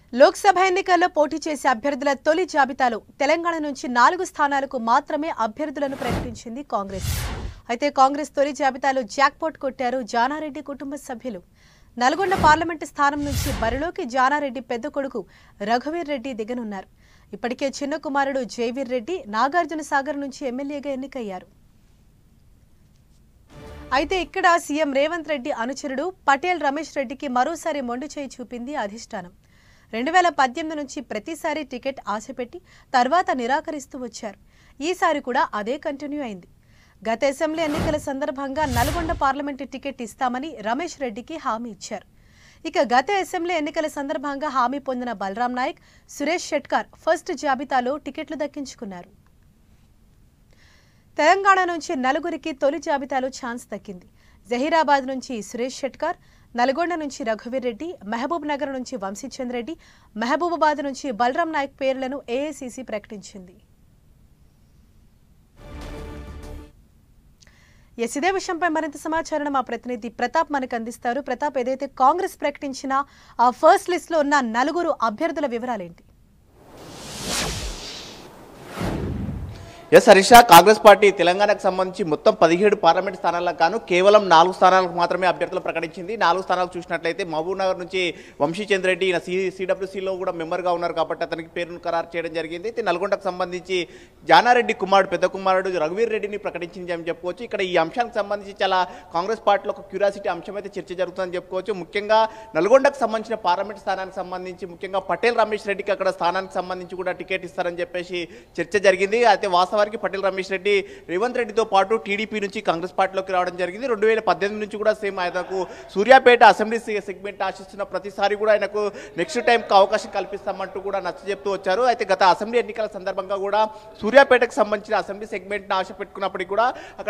లోక్సభ ఎన్నికల్లో పోటీ చేసే అభ్యర్థుల తొలి జాబితాలో తెలంగాణ నుంచి 4 స్థానాలకు మాత్రమే అభ్యర్థులను ప్రకటించింది కాంగ్రెస్. అయితే కాంగ్రెస్ తొలి జాబితాలో జాక్పాట్ కొట్టారు జానారెడ్డి కుటుంబ సభ్యులు. నల్గొండ పార్లమెంటు స్థానం నుంచి బరిలోకి జానారెడ్డి పెద్ద కొడుకు రఘువీర్ రెడ్డి దిగనున్నారు. ఇప్పటికే చిన్న కుమారుడు జైవీర్ రెడ్డి నాగార్జున సాగర్ నుంచి ఎమ్మెల్యేగా ఎన్నికయ్యారు. అయితే ఇక్కడ సీఎం రేవంత్ రెడ్డి అనుచరుడు పటేల్ రమేష్ రెడ్డికి మరోసారి మొండి చేయి చూపింది అధిష్టానం. 2018 నుంచి ప్రతిసారి టికెట్ ఆశపెట్టి తర్వాత నిరాకరిస్తూ వచ్చారు. ఈసారి కూడా అదే కంటిన్యూ అయింది. గత అసెంబ్లీ ఎన్నికల సందర్భంగా నల్గొండ పార్లమెంటు టికెట్ ఇస్తామని రమేష్ రెడ్డికి హామీ ఇచ్చారు. ఇక గత అసెంబ్లీ ఎన్నికల సందర్భంగా హామీ పొందిన బలరాం నాయక్, సురేష్ షెట్కార్ ఫస్ట్ జాబితాలో టికెట్లు దక్కించుకున్నారు. తెలంగాణ నుంచి నలుగురికి తొలి జాబితాలో ఛాన్స్ దక్కింది. జహీరాబాద్ నుంచి సురేష్ షెట్కార్, నల్గొండ నుంచి రఘువీర్ రెడ్డి, మహబూబ్ నగర్ నుంచి వంశీచంద్ర రెడ్డి, మహబూబాబాద్ నుంచి బలరాం నాయక్ పేర్లను ఏఐసీసీ ప్రకటించింది. ఇదే విషయంపై మరింత సమాచారం మా ప్రతినిధి ప్రతాప్ మనకు అందిస్తారు. ప్రతాప్, ఏదైతే కాంగ్రెస్ ప్రకటించిన ఆ ఫస్ట్ లిస్ట్ లో ఉన్న 4 అభ్యర్థుల వివరాలేంటి? హరీష, కాంగ్రెస్ పార్టీ తెలంగాణకు సంబంధించి మొత్తం 17 పార్లమెంట్ స్థానాలకు గాను కేవలం 4 స్థానాలకు మాత్రమే అభ్యర్థులు ప్రకటించింది. 4 స్థానాలు చూసినట్లయితే మహబూబ్ నగర్ నుంచి వంశీచంద్ర రెడ్డి సిడబ్ల్యూసీలో కూడా మెంబర్గా ఉన్నారు కాబట్టి అతనికి పేరును ఖరారు చేయడం జరిగింది. అయితే నల్గొండకు సంబంధించి జానారెడ్డి కుమారుడు పెద్ద కుమారుడు రఘువీర్ రెడ్డిని ప్రకటించింది అని చెప్పుకోవచ్చు. ఇక్కడ ఈ అంశానికి సంబంధించి చాలా కాంగ్రెస్ పార్టీలో ఒక క్యూరియాసిటీ అంశం అయితే చర్చ జరుగుతుందని చెప్పుకోవచ్చు. ముఖ్యంగా నల్గొండకు సంబంధించిన పార్లమెంట్ స్థానానికి సంబంధించి ముఖ్యంగా పటేల్ రమేష్ రెడ్డికి అక్కడ స్థానానికి సంబంధించి కూడా టికెట్ ఇస్తారని చెప్పేసి చర్చ జరిగింది. అయితే వాస్తవానికి పటేల్ రమేష్ రెడ్డి రేవంత్ రెడ్డితో పాటు టీడీపీ నుంచి కాంగ్రెస్ పార్టీలోకి రావడం జరిగింది. 2018 నుంచి కూడా సేమ్ ఆయనకు సూర్యాపేట అసెంబ్లీ సెగ్మెంట్ ఆశిస్తున్న ప్రతిసారి కూడా ఆయనకు నెక్స్ట్ టైంకి అవకాశం కల్పిస్తామంటూ కూడా నచ్చజెప్తూ వచ్చారు. అయితే గత అసెంబ్లీ ఎన్నికల సందర్భంగా కూడా సూర్యాపేటకు సంబంధించిన అసెంబ్లీ సెగ్మెంట్ని ఆశ పెట్టుకున్నప్పటికీ కూడా అక్కడ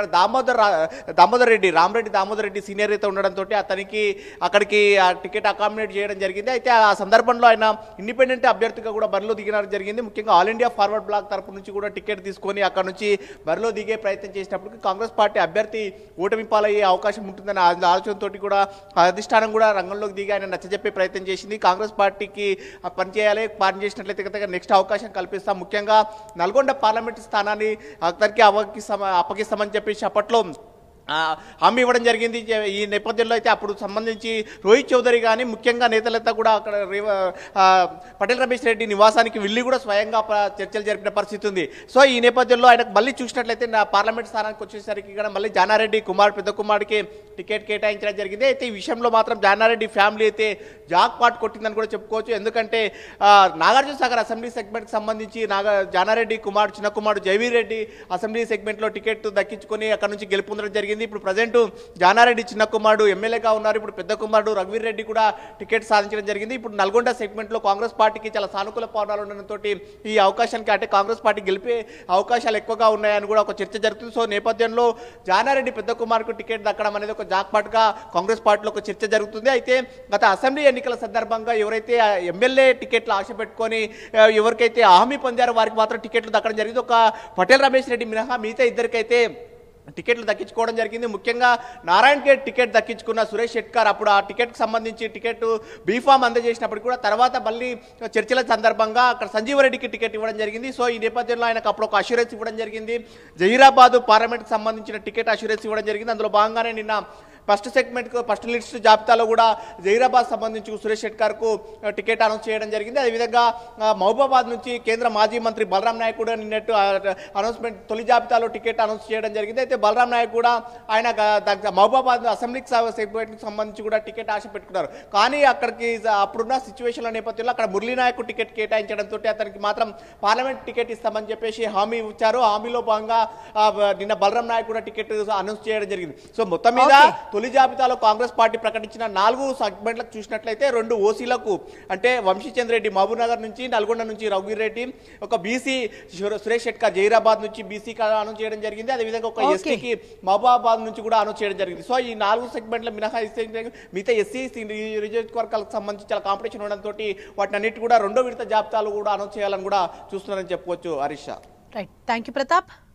దామోదర్ రెడ్డి సీనియర్ అయితే ఉండడంతో అతనికి అక్కడికి టికెట్ అకామిడేట్ చేయడం జరిగింది. అయితే ఆ సందర్భంలో ఆయన ఇండిపెండెంట్ అభ్యర్థిగా కూడా బరిలో దిగడం జరిగింది. ముఖ్యంగా ఆల్ ఇండియా ఫార్వర్డ్ బ్లాక్ తరపు నుంచి కూడా టికెట్ తీసుకొని అక్కడ నుంచి బరిలో దిగే ప్రయత్నం చేసినప్పటికీ కాంగ్రెస్ పార్టీ అభ్యర్థి ఓటమి పాలయ్యే అవకాశం ఉంటుందన్న ఆలోచనతో కూడా అధిష్టానం కూడా రంగంలోకి దిగి ఆయన నచ్చజెప్పే ప్రయత్నం చేసింది. కాంగ్రెస్ పార్టీకి పని చేసినట్లయితే నెక్స్ట్ అవకాశం కల్పిస్తాం, ముఖ్యంగా నల్గొండ పార్లమెంట్ స్థానాన్ని అతనికి అప్పగిస్తామని చెప్పేసి అప్పట్లో హామీ ఇవ్వడం జరిగింది. ఈ నేపథ్యంలో అయితే అప్పుడు సంబంధించి రోహిత్ చౌదరి కానీ ముఖ్యంగా నేతలంతా కూడా అక్కడ పటేల్ రమేష్ రెడ్డి నివాసానికి వెళ్ళి కూడా స్వయంగా చర్చలు జరిపిన పరిస్థితి ఉంది. సో ఈ నేపథ్యంలో ఆయనకు మళ్ళీ చూసినట్లయితే పార్లమెంట్ స్థానానికి వచ్చేసరికి కూడా మళ్ళీ జానారెడ్డి పెద్ద కుమారుడికి టికెట్ కేటాయించడం జరిగింది. అయితే ఈ విషయంలో మాత్రం జానారెడ్డి ఫ్యామిలీ అయితే జాక్పాట్ కొట్టిందని కూడా చెప్పుకోవచ్చు. ఎందుకంటే నాగార్జున సాగర్ అసెంబ్లీ సెగ్మెంట్కి సంబంధించి జానారెడ్డి చిన్న కుమారుడు జైవీర్ రెడ్డి అసెంబ్లీ సెగ్మెంట్లో టికెట్ దక్కించుకొని అక్కడ నుంచి గెలుపొందడం జరిగింది. ఇప్పుడు ప్రజెంట్ జానారెడ్డి చిన్న కుమారుడు ఎమ్మెల్యేగా ఉన్నారు. ఇప్పుడు పెద్ద కుమారుడు రఘువీర్ రెడ్డి కూడా టికెట్ సాధించడం జరిగింది. ఇప్పుడు నల్గొండ సెగ్మెంట్లో కాంగ్రెస్ పార్టీకి చాలా సానుకూల పవనాలు ఉండడంతో ఈ అవకాశానికి అంటే కాంగ్రెస్ పార్టీ గెలిపే అవకాశాలు ఎక్కువగా ఉన్నాయని కూడా ఒక చర్చ జరుగుతుంది. సో నేపథ్యంలో జానారెడ్డి పెద్ద కుమారుకు టికెట్ దక్కడం అనేది ఒక జాక్పాట్గా కాంగ్రెస్ పార్టీలో ఒక చర్చ జరుగుతుంది. అయితే గత అసెంబ్లీ ఎన్నికల సందర్భంగా ఎవరైతే ఎమ్మెల్యే టికెట్లు ఆశ పెట్టుకొని ఎవరికైతే హామీ పొందారో వారికి మాత్రం టికెట్లు దక్కడం జరిగింది. ఒక పటేల్ రమేష్ రెడ్డి మినహా మిగతా ఇద్దరికైతే టికెట్లు దక్కించుకోవడం జరిగింది. ముఖ్యంగా నారాయణ ఖేడ్ టికెట్ దక్కించుకున్న సురేష్ షెట్కార్ అప్పుడు ఆ టికెట్కి సంబంధించి టికెట్ బీఫామ్ అందజేసినప్పుడు కూడా తర్వాత మళ్ళీ చర్చల సందర్భంగా అక్కడ సంజీవరెడ్డికి టికెట్ ఇవ్వడం జరిగింది. సో ఈ నేపథ్యంలో ఆయనకు అప్పుడు ఒక అష్యూరెన్స్ ఇవ్వడం జరిగింది. జహీరాబాద్ పార్లమెంట్కి సంబంధించిన టికెట్ అష్యూరెన్స్ ఇవ్వడం జరిగింది. అందులో భాగంగానే నిన్న ఫస్ట్ లిస్ట్ జాబితాలో కూడా జహీరాబాద్ సంబంధించి సురేష్ షెట్కార్కు టికెట్ అనౌన్స్ చేయడం జరిగింది. అదేవిధంగా మహబూబాబాద్ నుంచి కేంద్ర మాజీ మంత్రి బలరాం నాయక్ కూడా నిన్నట్టు అనౌన్స్మెంట్ తొలి జాబితాలో టికెట్ అనౌన్స్ చేయడం జరిగింది. అయితే బలరాం నాయక్ కూడా ఆయన మహబూబాబాద్ అసెంబ్లీకి సెగ్మెంట్కి సంబంధించి కూడా టికెట్ ఆశ పెట్టుకున్నారు. కానీ అక్కడికి అప్పుడున్న సిచ్యువేషన్ల నేపథ్యంలో అక్కడ మురళీ నాయక్ టికెట్ కేటాయించడంతో అతనికి మాత్రం పార్లమెంట్ టికెట్ ఇస్తామని చెప్పేసి హామీ ఇచ్చారు. హామీలో భాగంగా నిన్న బలరాం నాయక్ కూడా టికెట్ అనౌన్స్ చేయడం జరిగింది. సో మొత్తం మీద తొలి జాబితాలో కాంగ్రెస్ పార్టీ ప్రకటించిన 4 సెగ్మెంట్లకు చూసినట్లయితే 2 ఓసీలకు అంటే వంశీచంద్ర రెడ్డి మహబూబ్ నగర్ నుంచి, నల్గొండ నుంచి రఘువీర్ రెడ్డి, ఒక బీసీ సురేష్ షెట్కార్ జహీరాబాద్ నుంచి బీసీకి అనౌన్స్ చేయడం జరిగింది. అదేవిధంగా ఒక ఎస్టీకి మహబూబాబాద్ నుంచి కూడా అనౌన్స్ చేయడం జరిగింది. సో ఈ 4 సెగ్మెంట్ల మినహాయిస్తే మిగతా ఎస్సీ నియోజకవర్గాలకు సంబంధించి చాలా కాంపిటీషన్ ఉండడంతో వాటిని అన్నిటి కూడా 2వ విడత జాబితాలు కూడా అనౌన్స్ చేయాలని కూడా చూస్తున్నారని చెప్పుకోవచ్చు. Harish. Right, thank you Pratap.